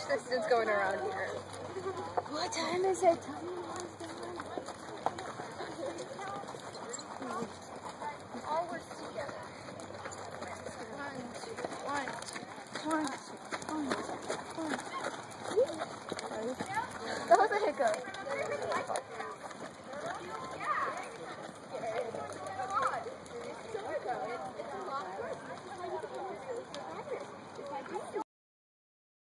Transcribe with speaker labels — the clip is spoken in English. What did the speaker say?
Speaker 1: assistants going around here.
Speaker 2: What time is it? Tell me.